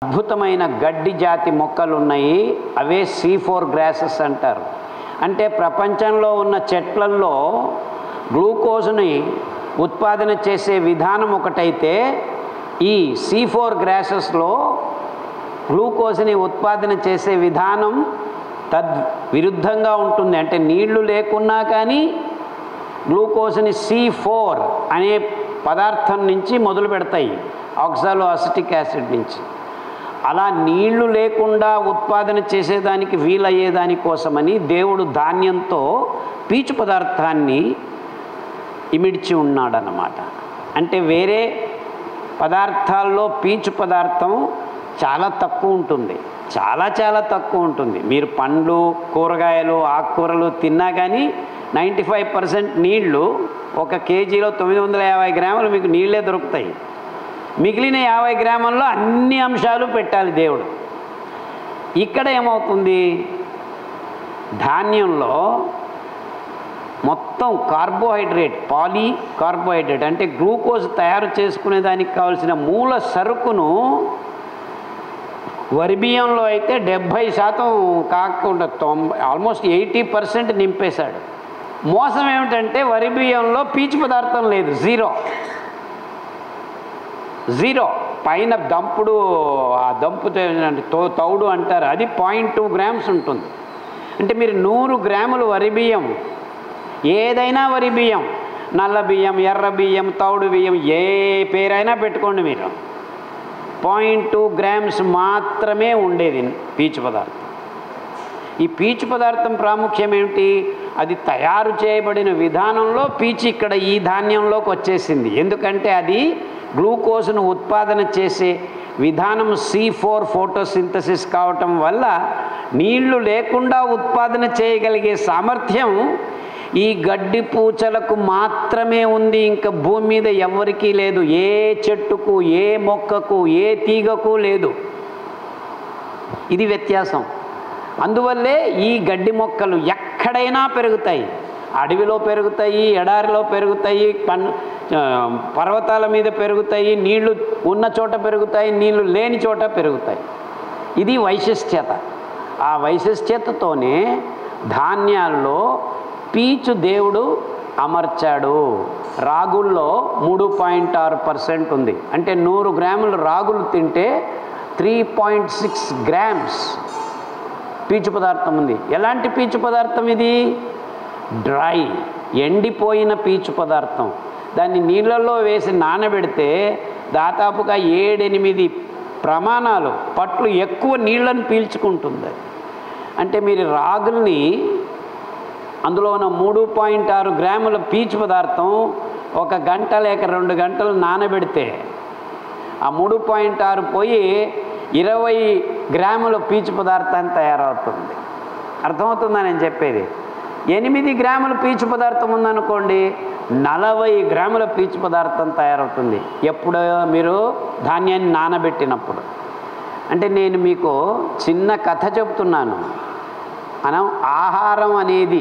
అద్భుతమైన గడ్డి జాతి మొక్కలు ఉన్నాయి. అవే C4 గ్రాసెస్ అంటారు. అంటే ప్రపంచంలో ఉన్న చెట్లల్లో గ్లూకోజ్ని ఉత్పాదన చేసే విధానం ఒకటైతే ఈ C4 గ్రాసెస్లో గ్లూకోజ్ని ఉత్పాదన చేసే విధానం విరుద్ధంగా ఉంటుంది. అంటే నీళ్లు లేకున్నా కానీ గ్లూకోజ్ని C4 అనే పదార్థం నుంచి మొదలు పెడతాయి, ఆక్సాలో అసిటిక్ యాసిడ్ నుంచి. అలా నీళ్లు లేకుండా ఉత్పాదన చేసేదానికి వీలయ్యేదానికోసమని దేవుడు ధాన్యంతో పీచు పదార్థాన్ని ఇమిడ్చి ఉన్నాడన్నమాట. అంటే వేరే పదార్థాల్లో పీచు పదార్థం చాలా తక్కువ ఉంటుంది, చాలా తక్కువ ఉంటుంది. మీరు పండ్లు, కూరగాయలు, ఆకుకూరలు తిన్నా కానీ 95% నీళ్లు, 1 కేజీలో 950 గ్రాములు మీకు నీళ్ళే దొరుకుతాయి. మిగిలిన 50 గ్రాముల్లో అన్ని అంశాలు పెట్టాలి దేవుడు. ఇక్కడ ఏమవుతుంది, ధాన్యంలో మొత్తం కార్బోహైడ్రేట్, కార్బోహైడ్రేట్ అంటే గ్లూకోజ్ తయారు చేసుకునే దానికి కావాల్సిన మూల సరుకును వరి బియ్యంలో అయితే 70% కాకుండా ఆల్మోస్ట్ 80% నింపేశాడు. మోసం ఏమిటంటే వరి బియ్యంలో పీచు పదార్థం లేదు, జీరో. పైన దంపుడు, ఆ దంపు తౌడు అంటారు, అది 0.2 గ్రామ్స్ ఉంటుంది. అంటే మీరు 100 గ్రాములు వరి బియ్యం, ఏదైనా వరి బియ్యం, నల్ల బియ్యం, ఎర్ర బియ్యం, తౌడు బియ్యం, ఏ పేరైనా పెట్టుకోండి మీరు, 0.2 గ్రామ్స్ మాత్రమే ఉండేది పీచు పదార్థం. ఈ పీచు పదార్థం ప్రాముఖ్యం ఏమిటి, అది తయారు చేయబడిన విధానంలో పీచు ఇక్కడ ఈ ధాన్యంలోకి వచ్చేసింది. ఎందుకంటే అది గ్లూకోజ్ను ఉత్పాదన చేసే విధానం C4 ఫోటోసింథసిస్ కావటం వల్ల నీళ్లు లేకుండా ఉత్పాదన చేయగలిగే సామర్థ్యం ఈ గడ్డి పూచలకు మాత్రమే ఉంది. ఇంకా భూమి మీద ఎవరికీ లేదు, ఏ చెట్టుకు, ఏ మొక్కకు, ఏ తీగకు లేదు. ఇది వ్యత్యాసం. అందువల్లే ఈ గడ్డి మొక్కలు ఎక్కడైనా పెరుగుతాయి, అడవిలో పెరుగుతాయి, ఎడారిలో పెరుగుతాయి, పర్వతాల మీద పెరుగుతాయి, నీళ్లు ఉన్న చోట పెరుగుతాయి, నీళ్లు లేని చోట పెరుగుతాయి. ఇది వైశిష్ట్యత. ఆ వైశిష్ట్యతతోనే ధాన్యాల్లో పీచు దేవుడు అమర్చాడు. రాగుల్లో 3.6% ఉంది. అంటే 100 గ్రాములు రాగులు తింటే 3.6 గ్రామ్స్ పీచు పదార్థం ఉంది. ఎలాంటి పీచు పదార్థం ఇది, డ్రై, ఎండిపోయిన పీచు పదార్థం. దాన్ని నీళ్ళల్లో వేసి నానబెడితే దాదాపుగా 7-8 ప్రమాణాలు పట్లు ఎక్కువ నీళ్ళను పీల్చుకుంటుంది. అంటే మీరు రాగుల్ని, అందులో ఉన్న 3.6 గ్రాముల పీచు పదార్థం 1 గంట లేక 2 గంటలు నానబెడితే ఆ 3.6 పోయి 20 గ్రాముల పీచు పదార్థాన్ని తయారవుతుంది. అర్థమవుతుందా నేను చెప్పేది? 8 గ్రాముల పీచు పదార్థం ఉందనుకోండి, 40 గ్రాముల పీచు పదార్థం తయారవుతుంది. ఎప్పుడు మీరు ధాన్యాన్ని నానబెట్టినప్పుడు. అంటే నేను మీకు చిన్న కథ చెప్తున్నాను. మనం ఆహారం అనేది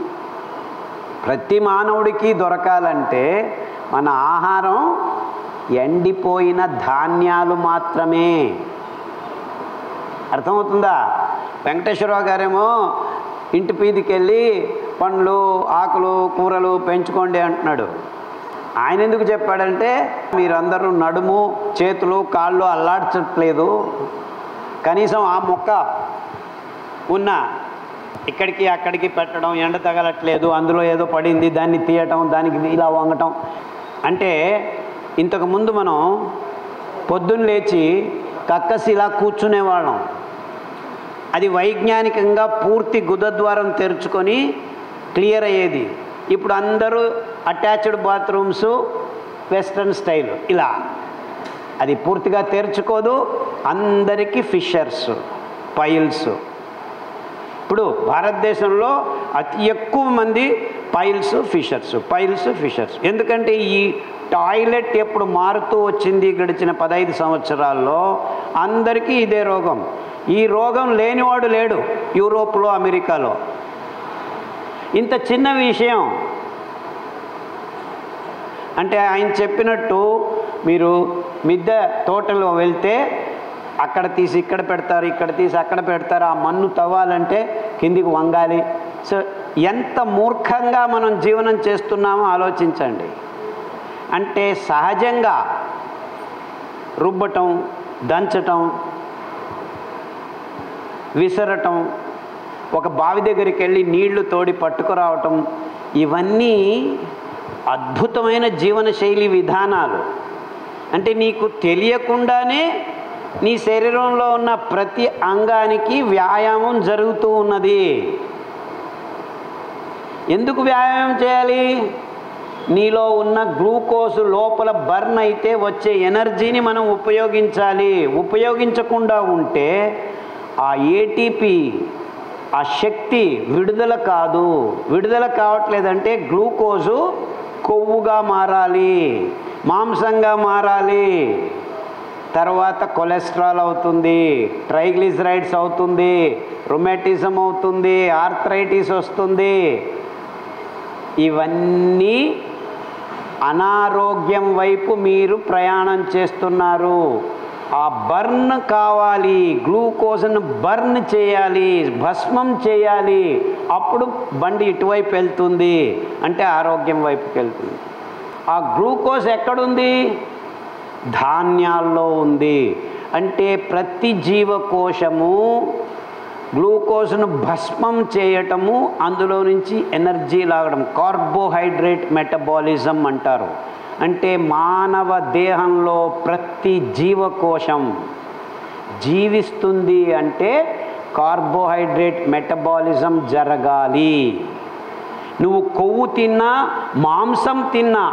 ప్రతి మానవుడికి దొరకాలంటే మన ఆహారం ఎండిపోయిన ధాన్యాలు మాత్రమే. అర్థమవుతుందా? వెంకటేశ్వరరావు గారేమో ఇంటి పీదికి వెళ్ళి పండ్లు, ఆకులు, కూరలు పెంచుకోండి అంటున్నాడు. ఆయన ఎందుకు చెప్పాడంటే, మీరందరూ నడుము, చేతులు, కాళ్ళు అల్లాడ్చట్లేదు, కనీసం ఆ మొక్క ఉన్న ఇక్కడికి అక్కడికి పెట్టడం, ఎండ తగలట్లేదు, అందులో ఏదో పడింది, దాన్ని తీయటం, దానికి ఇలా వంగటం. అంటే ఇంతకుముందు మనం పొద్దున్న లేచి కక్కసి ఇలా కూర్చునేవాళ్ళం. అది వైజ్ఞానికంగా పూర్తి గుదద్వారం తెరుచుకొని క్లియర్ అయ్యేది. ఇప్పుడు అందరూ అటాచ్డ్ బాత్రూమ్స్, వెస్ట్రన్ స్టైల్, ఇలా అది పూర్తిగా తెరుచుకోదు. అందరికీ ఫిషర్స్, పైల్స్. ఇప్పుడు భారతదేశంలో అతి ఎక్కువ మంది పైల్స్, ఫిషర్స్. ఎందుకంటే ఈ టాయిలెట్ ఎప్పుడు మారుతూ వచ్చింది గడిచిన 15 సంవత్సరాల్లో, అందరికీ ఇదే రోగం. ఈ రోగం లేనివాడు లేడు యూరోప్లో, అమెరికాలో. ఇంత చిన్న విషయం అంటే ఆయన చెప్పినట్టు మీరు మిద్దె తోటలో వెళ్తే అక్కడ తీసి ఇక్కడ పెడతారు, ఇక్కడ తీసి అక్కడ పెడతారు. ఆ మన్ను తవ్వాలంటే కిందికి వంగాలి. సో ఎంత మూర్ఖంగా మనం జీవనం చేస్తున్నామో ఆలోచించండి. అంటే సహజంగా రుబ్బటం, దంచటం, విసరటం, ఒక బావి దగ్గరికి వెళ్ళి నీళ్లు తోడి పట్టుకురావటం, ఇవన్నీ అద్భుతమైన జీవనశైలి విధానాలు. అంటే నీకు తెలియకుండానే నీ శరీరంలో ఉన్న ప్రతి అంగానికి వ్యాయామం జరుగుతూ ఉన్నది. ఎందుకు వ్యాయామం చేయాలి? నీలో ఉన్న గ్లూకోజ్ లోపల బర్న్ అయితే వచ్చే ఎనర్జీని మనం ఉపయోగించాలి. ఉపయోగించకుండా ఉంటే ఆ ఏటీపీ, ఆ శక్తి విడుదల కాదు. విడుదల కావట్లేదంటే గ్లూకోజు కొవ్వుగా మారాలి, మాంసంగా మారాలి, తర్వాత కొలెస్ట్రాల్ అవుతుంది, ట్రైగ్లిసరైడ్స్ అవుతుంది, రుమాటిజం అవుతుంది, ఆర్థరైటిస్ వస్తుంది. ఇవన్నీ అనారోగ్యం వైపు మీరు ప్రయాణం చేస్తున్నారు. ఆ బర్న్ కావాలి, గ్లూకోజ్ను బర్న్ చేయాలి, భస్మం చేయాలి. అప్పుడు బండి ఇటువైపు వెళ్తుంది, అంటే ఆరోగ్యం వైపుకి వెళ్తుంది. ఆ గ్లూకోజ్ ఎక్కడుంది? ధాన్యాల్లో ఉంది. అంటే ప్రతి జీవకోశము గ్లూకోజ్ను భస్మం చేయటము, అందులో నుంచి ఎనర్జీ లాగడం, కార్బోహైడ్రేట్ మెటబాలిజం అంటారు. అంటే మానవ దేహంలో ప్రతి జీవకోశం జీవిస్తుంది అంటే కార్బోహైడ్రేట్ మెటబాలిజం జరగాలి. నువ్వు కొవ్వు తిన్నా, మాంసం తిన్నా,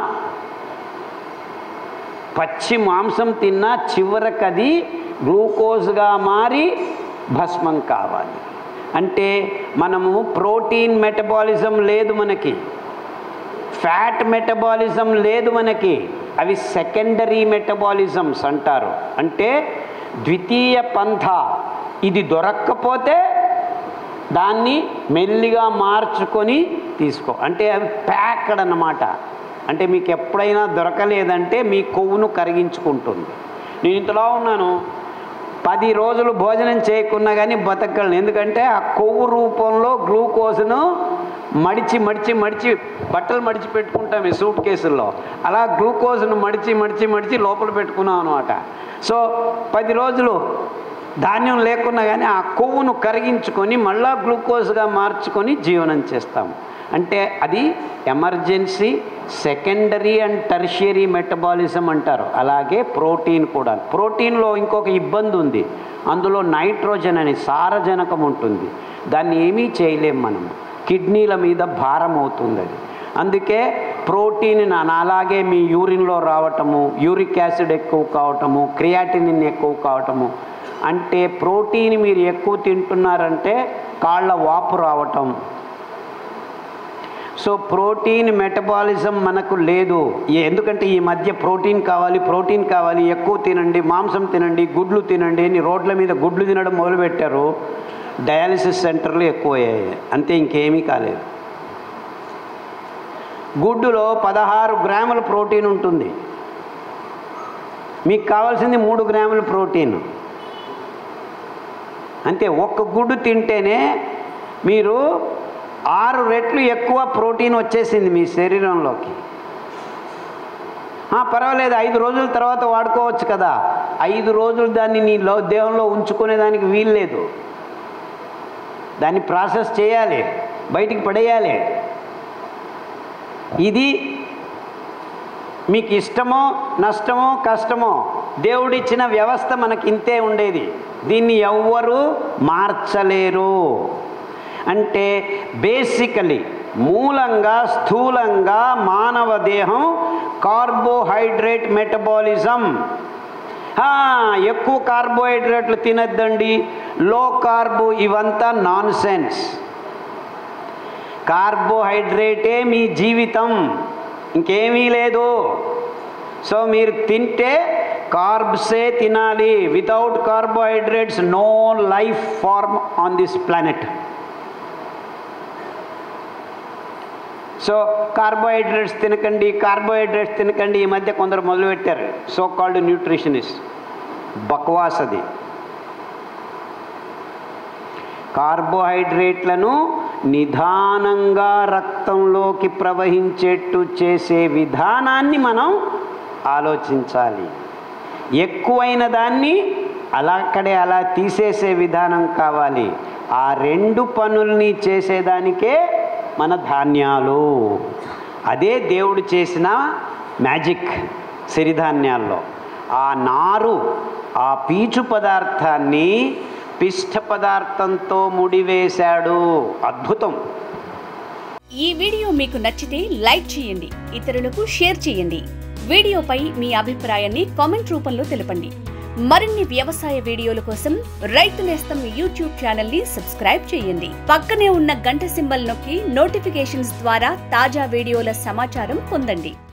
పచ్చి మాంసం తిన్నా చివరికి అది గ్లూకోజ్గా మారి భస్మం కావాలి. అంటే మనము ప్రోటీన్ మెటబాలిజం లేదు మనకి, ఫ్యాట్ మెటబాలిజం లేదు మనకి, అవి సెకండరీ మెటబాలిజమ్స్ అంటారు. అంటే ద్వితీయ పంథ. ఇది దొరక్కపోతే దాన్ని మెల్లిగా మార్చుకొని తీసుకో. అంటే అవి ప్యాక్డ్ అన్నమాట. అంటే మీకు ఎప్పుడైనా దొరకలేదంటే మీ కొవ్వును కరిగించుకుంటుంది. నేను ఇంతలో ఉన్నాను, 10 రోజులు భోజనం చేయకున్నా కానీ బతకగలను. ఎందుకంటే ఆ కొవ్వు రూపంలో గ్లూకోజ్ను మడిచి మడిచి మడిచి బట్టలు మడిచి పెట్టుకుంటాం ఈ సూట్ కేసుల్లో, అలా గ్లూకోజ్ను మడిచి మడిచి మడిచి లోపల పెట్టుకున్నాం అనమాట. సో 10 రోజులు ధాన్యం లేకున్నా కానీ ఆ కొవ్వును కరిగించుకొని మళ్ళా గ్లూకోజ్గా మార్చుకొని జీవనం చేస్తాము. అంటే అది emergency, secondary and tertiary metabolism అంటారు. అలాగే ప్రోటీన్ కూడా. ప్రోటీన్లో ఇంకొక ఇబ్బంది ఉంది, అందులో నైట్రోజన్ అని సారజనకం ఉంటుంది. దాన్ని ఏమీ చేయలేము మనం, కిడ్నీల మీద భారం అవుతుంది అది. అందుకే ప్రోటీన్ అలాగే మీ యూరిన్లో రావటము, యూరిక్ యాసిడ్ ఎక్కువ కావటము, క్రియాటినిన్ ఎక్కువ కావటము. అంటే ప్రోటీన్ మీరు ఎక్కువ తింటున్నారంటే కాళ్ళ వాపు రావటం. సో ప్రోటీన్ మెటబాలిజం మనకు లేదు. ఎందుకంటే ఈ మధ్య ప్రోటీన్ కావాలి, ప్రోటీన్ కావాలి, ఎక్కువ తినండి, మాంసం తినండి, గుడ్లు తినండి అని రోడ్ల మీద గుడ్లు తినడం మొదలుపెట్టారు. డయాలిసిస్ సెంటర్లు ఎక్కువయ్యాయి, అంతే, ఇంకేమీ కాలేదు. గుడ్డులో 16 గ్రాముల ప్రోటీన్ ఉంటుంది, మీకు కావాల్సింది 3 గ్రాముల ప్రోటీన్ అంతే. ఒక్క గుడ్డు తింటేనే మీరు 6 రెట్లు ఎక్కువ ప్రోటీన్ వచ్చేసింది మీ శరీరంలోకి. పర్వాలేదు, 5 రోజుల తర్వాత వాడుకోవచ్చు కదా. 5 రోజులు దాన్ని నీ దేహంలో ఉంచుకునేదానికి వీల్లేదు. దాన్ని ప్రాసెస్ చేయాలి, బయటికి పడేయాలి. ఇది మీకు ఇష్టమో నష్టమో కష్టమో దేవుడిచ్చిన వ్యవస్థ మనకి ఇంతే ఉండేది. దీన్ని ఎవ్వరూ మార్చలేరు. అంటే బేసికలీ మూలంగా స్థూలంగా మానవ దేహం కార్బోహైడ్రేట్ మెటబాలిజం. ఎక్కువ కార్బోహైడ్రేట్లు తినద్దండి, లో కార్బు, ఇవంతా నాన్ సెన్స్. కార్బోహైడ్రేటే మీ జీవితం, ఇంకేమీ లేదు. సో మీరు తింటే కార్బ్సే తినాలి. Without carbohydrates no life form on this planet. So carbohydrates తినకండి, కార్బోహైడ్రేట్స్ తినకండి. ఈ మధ్య కొందరు మొదలుపెట్టారు, సో కాల్డ్ న్యూట్రిషనిస్ట్. బక్వాస్ అది. కార్బోహైడ్రేట్లను నిదానంగా రక్తంలోకి ప్రవహించేట్టు చేసే విధానాన్ని మనం ఆలోచించాలి. ఎక్కువైన దాన్ని అలా తీసేసే విధానం కావాలి. ఆ రెండు పనుల్ని చేసేదానికే మన ధాన్యాలు. అదే దేవుడు చేసిన మ్యాజిక్ సిరిధాన్యాల్లో. ఆ నారు, ఆ పీచు పదార్థాన్ని పిష్ట పదార్థంతో ముడివేశాడు. అద్భుతం. ఈ వీడియో మీకు నచ్చితే లైక్ చేయండి, ఇతరులకు షేర్ చేయండి. వీడియోపై మీ అభిప్రాయాన్ని కామెంట్ రూపంలో తెలపండి. మరిన్ని వ్యవసాయ వీడియోల కోసం రైతు నేస్తం యూట్యూబ్ ఛానల్ ని సబ్స్క్రైబ్ చేయండి. పక్కనే ఉన్న గంట సింబల్ నొక్కి నోటిఫికేషన్స్ ద్వారా తాజా వీడియోల సమాచారం పొందండి.